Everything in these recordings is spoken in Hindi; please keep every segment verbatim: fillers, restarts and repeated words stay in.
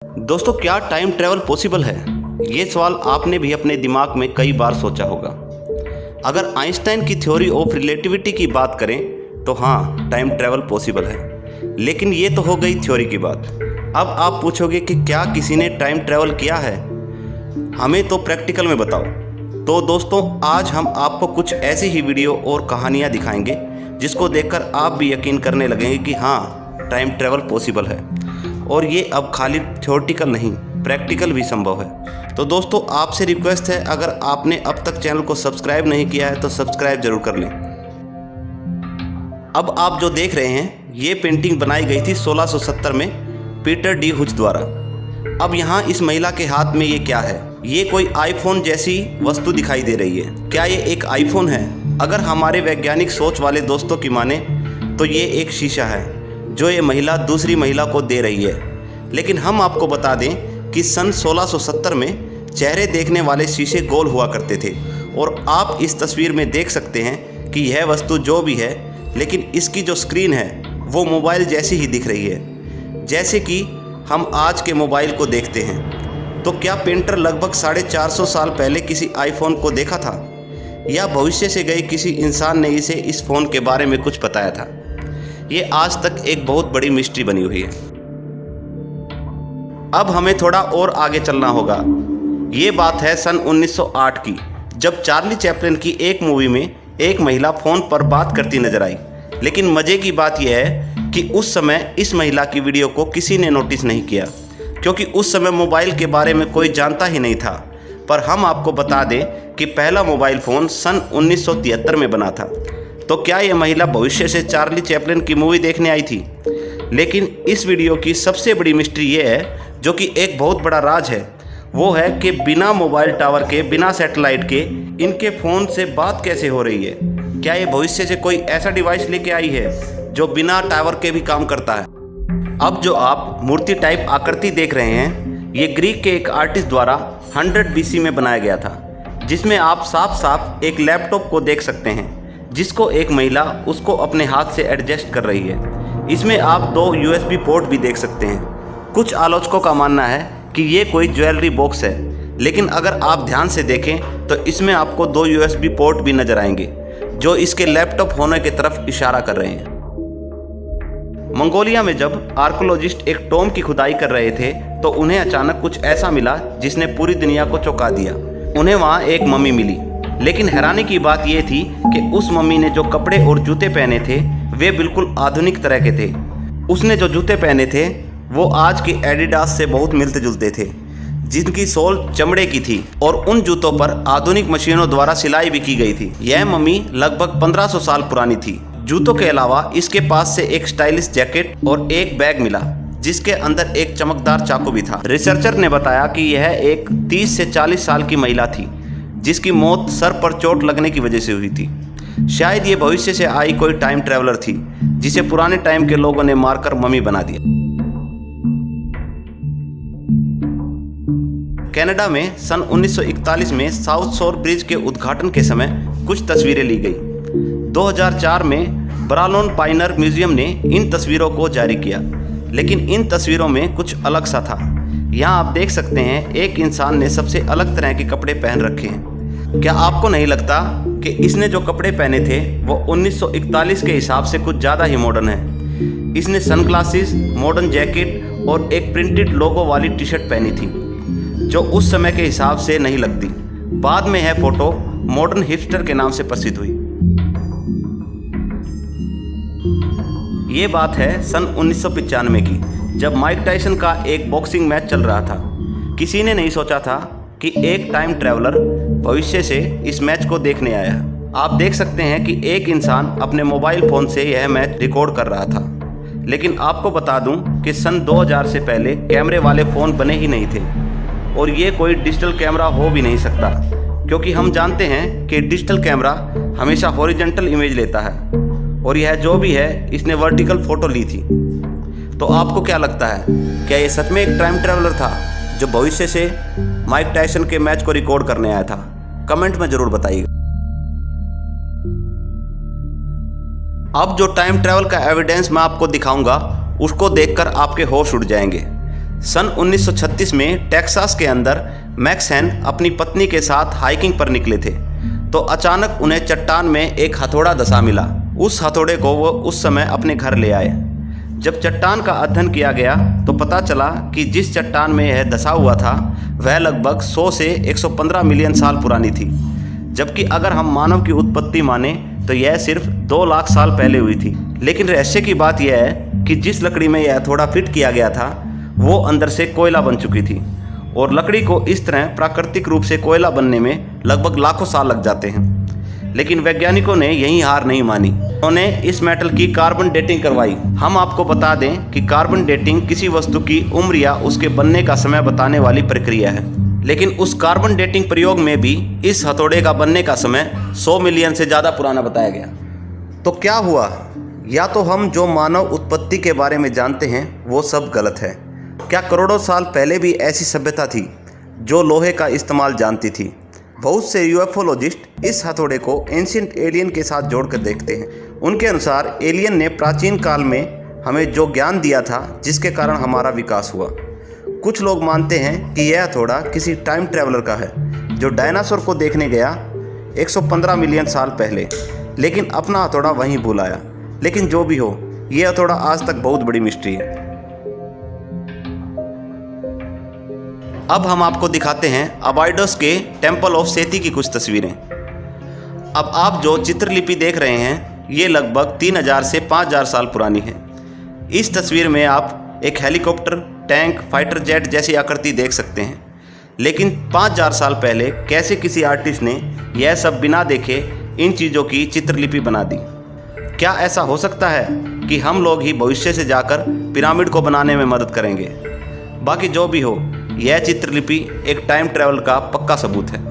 दोस्तों, क्या टाइम ट्रैवल पॉसिबल है? ये सवाल आपने भी अपने दिमाग में कई बार सोचा होगा। अगर आइंस्टाइन की थ्योरी ऑफ रिलेटिविटी की बात करें तो हाँ, टाइम ट्रैवल पॉसिबल है, लेकिन ये तो हो गई थ्योरी की बात। अब आप पूछोगे कि क्या किसी ने टाइम ट्रैवल किया है? हमें तो प्रैक्टिकल में बताओ। तो दोस्तों, आज हम आपको कुछ ऐसी ही वीडियो और कहानियाँ दिखाएंगे जिसको देखकर आप भी यकीन करने लगेंगे कि हाँ, टाइम ट्रैवल पॉसिबल है। और ये अब खाली थ्योरेटिकल नहीं, प्रैक्टिकल भी संभव है। तो दोस्तों, आपसे रिक्वेस्ट है, अगर आपने अब तक चैनल को सब्सक्राइब नहीं किया है तो सब्सक्राइब जरूर कर लें। अब आप जो देख रहे हैं, ये पेंटिंग बनाई गई थी सोलह सौ सत्तर में पीटर डी हुच द्वारा। अब यहाँ इस महिला के हाथ में ये क्या है? ये कोई आईफोन जैसी वस्तु दिखाई दे रही है। क्या ये एक आईफोन है? अगर हमारे वैज्ञानिक सोच वाले दोस्तों की माने तो ये एक शीशा है जो ये महिला दूसरी महिला को दे रही है। लेकिन हम आपको बता दें कि सन सोलह सौ सत्तर में चेहरे देखने वाले शीशे गोल हुआ करते थे, और आप इस तस्वीर में देख सकते हैं कि यह वस्तु जो भी है, लेकिन इसकी जो स्क्रीन है वो मोबाइल जैसी ही दिख रही है, जैसे कि हम आज के मोबाइल को देखते हैं। तो क्या पेंटर लगभग साढ़े चार सौ साल पहले किसी आईफोन को देखा था, या भविष्य से गए किसी इंसान ने इसे इस फ़ोन के बारे में कुछ बताया था? ये आज तक एक बहुत बड़ी मिस्ट्री बनी हुई है। अब हमें थोड़ा और आगे चलना होगा। ये बात है सन उन्नीस सौ आठ की, जब चार्ली चैपलिन की एक मूवी में एक महिला फ़ोन पर बात करती नजर आई। लेकिन मज़े की बात यह है कि उस समय इस महिला की वीडियो को किसी ने नोटिस नहीं किया, क्योंकि उस समय मोबाइल के बारे में कोई जानता ही नहीं था। पर हम आपको बता दें कि पहला मोबाइल फ़ोन सन उन्नीस सौ तिहत्तर में बना था। तो क्या ये महिला भविष्य से चार्ली चैपलिन की मूवी देखने आई थी? लेकिन इस वीडियो की सबसे बड़ी मिस्ट्री ये है, जो कि एक बहुत बड़ा राज है, वो है कि बिना मोबाइल टावर के, बिना सैटेलाइट के इनके फ़ोन से बात कैसे हो रही है। क्या ये भविष्य से कोई ऐसा डिवाइस लेके आई है जो बिना टावर के भी काम करता है? अब जो आप मूर्ति टाइप आकृति देख रहे हैं, ये ग्रीक के एक आर्टिस्ट द्वारा सौ बीसी में बनाया गया था, जिसमें आप साफ साफ एक लैपटॉप को देख सकते हैं, जिसको एक महिला उसको अपने हाथ से एडजस्ट कर रही है। इसमें आप दो यूएसबी पोर्ट भी देख सकते हैं। कुछ आलोचकों का मानना है कि ये कोई ज्वेलरी बॉक्स है, लेकिन अगर आप ध्यान से देखें तो इसमें आपको दो यूएसबी पोर्ट भी नजर आएंगे, जो इसके लैपटॉप होने की तरफ इशारा कर रहे हैं। मंगोलिया में जब आर्कोलॉजिस्ट एक टॉम की खुदाई कर रहे थे तो उन्हें अचानक कुछ ऐसा मिला जिसने पूरी दुनिया को चौंका दिया। उन्हें वहाँ एक मम्मी मिली, लेकिन हैरानी की बात यह थी कि उस मम्मी ने जो कपड़े और जूते पहने थे वे बिल्कुल आधुनिक तरह के थे। उसने जो जूते पहने थे वो आज के एडिडास से बहुत मिलते जुलते थे, जिनकी सोल चमड़े की थी, और उन जूतों पर आधुनिक मशीनों द्वारा सिलाई भी की गई थी। यह मम्मी लगभग पंद्रह सौ साल पुरानी थी। जूतों के अलावा इसके पास से एक स्टाइलिश जैकेट और एक बैग मिला, जिसके अंदर एक चमकदार चाकू भी था। रिसर्चर ने बताया कि यह एक तीस से चालीस साल की महिला थी, जिसकी मौत सर पर चोट लगने की वजह से हुई थी। शायद ये भविष्य से आई कोई टाइम ट्रैवलर थी, जिसे पुराने टाइम के लोगों ने मारकर मम्मी बना दिया। कनाडा में सन उन्नीस सौ इकतालीस में साउथ शोर ब्रिज के उद्घाटन के समय कुछ तस्वीरें ली गई। दो हज़ार चार में ब्रालोन पाइनर म्यूजियम ने इन तस्वीरों को जारी किया, लेकिन इन तस्वीरों में कुछ अलग सा था। यहाँ आप देख सकते हैं, एक इंसान ने सबसे अलग तरह के कपड़े पहन रखे हैं। क्या आपको नहीं लगता कि इसने जो कपड़े पहने थे वो उन्नीस सौ इकतालीस के हिसाब से कुछ ज़्यादा ही मॉडर्न है? इसने सनग्लासेस, मॉडर्न जैकेट और एक प्रिंटेड लोगो वाली टी शर्ट पहनी थी, जो उस समय के हिसाब से नहीं लगती। बाद में यह फोटो मॉडर्न हिपस्टर के नाम से प्रसिद्ध हुई। ये बात है सन उन्नीस सौ पचानवे की, जब माइक टायसन का एक बॉक्सिंग मैच चल रहा था। किसी ने नहीं सोचा था कि एक टाइम ट्रैवलर भविष्य से इस मैच को देखने आया। आप देख सकते हैं कि एक इंसान अपने मोबाइल फ़ोन से यह मैच रिकॉर्ड कर रहा था। लेकिन आपको बता दूं कि सन दो हज़ार से पहले कैमरे वाले फ़ोन बने ही नहीं थे, और ये कोई डिजिटल कैमरा हो भी नहीं सकता, क्योंकि हम जानते हैं कि डिजिटल कैमरा हमेशा हॉरिजॉन्टल इमेज लेता है, और यह जो भी है इसने वर्टिकल फ़ोटो ली थी। तो आपको क्या लगता है, क्या ये सच में एक टाइम ट्रैवलर था जो भविष्य से माइक टायसन के मैच को रिकॉर्ड करने आया था? कमेंट में ज़रूर बताइएगा। अब जो टाइम ट्रैवल का एविडेंस मैं आपको दिखाऊंगा, उसको देखकर आपके होश उड़ जाएंगे। सन उन्नीस सौ छत्तीस में टेक्सास के अंदर मैक्सहैन अपनी पत्नी के साथ हाइकिंग पर निकले थे तो अचानक उन्हें चट्टान में एक हथौड़ा धंसा मिला। उस हथौड़े को वो उस समय अपने घर ले आए। जब चट्टान का अध्ययन किया गया तो पता चला कि जिस चट्टान में यह धंसा हुआ था वह लगभग सौ से एक सौ पंद्रह मिलियन साल पुरानी थी, जबकि अगर हम मानव की उत्पत्ति माने तो यह सिर्फ दो लाख साल पहले हुई थी। लेकिन रहस्य की बात यह है कि जिस लकड़ी में यह हथौड़ा फिट किया गया था वो अंदर से कोयला बन चुकी थी और लकड़ी को इस तरह प्राकृतिक रूप से कोयला बनने में लगभग लाखों साल लग जाते हैं। लेकिन वैज्ञानिकों ने यही हार नहीं मानी, उन्होंने इस मेटल की कार्बन डेटिंग करवाई। हम आपको बता दें कि कार्बन डेटिंग किसी वस्तु की उम्र या उसके बनने का समय बताने वाली प्रक्रिया है, लेकिन उस कार्बन डेटिंग प्रयोग में भी इस हथौड़े का बनने का समय सौ मिलियन से ज़्यादा पुराना बताया गया। तो क्या हुआ? या तो हम जो मानव उत्पत्ति के बारे में जानते हैं वो सब गलत है। क्या करोड़ों साल पहले भी ऐसी सभ्यता थी जो लोहे का इस्तेमाल जानती थी? बहुत से यूएफओलॉजिस्ट इस हथौड़े को एंशिएंट एलियन के साथ जोड़कर देखते हैं। उनके अनुसार एलियन ने प्राचीन काल में हमें जो ज्ञान दिया था जिसके कारण हमारा विकास हुआ। कुछ लोग मानते हैं कि यह हथौड़ा किसी टाइम ट्रैवलर का है जो डायनासोर को देखने गया एक सौ पंद्रह मिलियन साल पहले, लेकिन अपना हथौड़ा वहीं भूल आया। लेकिन जो भी हो, यह हथौड़ा आज तक बहुत बड़ी मिस्ट्री है। अब हम आपको दिखाते हैं अबाइडोस के टेम्पल ऑफ सेती की कुछ तस्वीरें। अब आप जो चित्रलिपि देख रहे हैं ये लगभग तीन हज़ार से पाँच हज़ार साल पुरानी है। इस तस्वीर में आप एक हेलीकॉप्टर, टैंक, फाइटर जेट जैसी आकृति देख सकते हैं। लेकिन पाँच हज़ार साल पहले कैसे किसी आर्टिस्ट ने यह सब बिना देखे इन चीज़ों की चित्रलिपि बना दी? क्या ऐसा हो सकता है कि हम लोग ही भविष्य से जाकर पिरामिड को बनाने में मदद करेंगे? बाकी जो भी हो, यह चित्रलिपि एक टाइम ट्रैवल का पक्का सबूत है।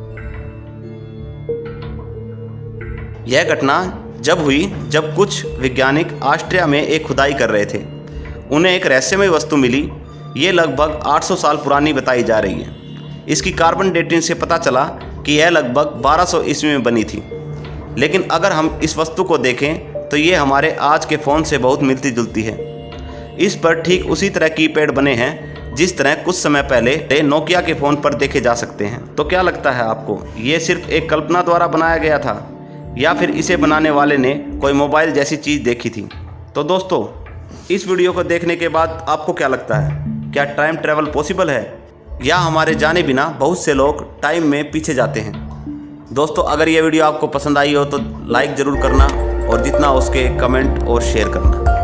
यह घटना जब हुई जब कुछ वैज्ञानिक ऑस्ट्रिया में एक खुदाई कर रहे थे। उन्हें एक रहस्यमय वस्तु मिली। ये लगभग आठ सौ साल पुरानी बताई जा रही है। इसकी कार्बन डेटिंग से पता चला कि यह लगभग बारह सौ ईस्वी में बनी थी। लेकिन अगर हम इस वस्तु को देखें तो ये हमारे आज के फ़ोन से बहुत मिलती जुलती है। इस पर ठीक उसी तरह कीपैड बने हैं जिस तरह कुछ समय पहले नोकिया के फ़ोन पर देखे जा सकते हैं। तो क्या लगता है आपको, ये सिर्फ एक कल्पना द्वारा बनाया गया था या फिर इसे बनाने वाले ने कोई मोबाइल जैसी चीज़ देखी थी? तो दोस्तों, इस वीडियो को देखने के बाद आपको क्या लगता है? क्या टाइम ट्रैवल पॉसिबल है या हमारे जाने बिना बहुत से लोग टाइम में पीछे जाते हैं? दोस्तों, अगर ये वीडियो आपको पसंद आई हो तो लाइक ज़रूर करना और जितना उसके कमेंट और शेयर करना।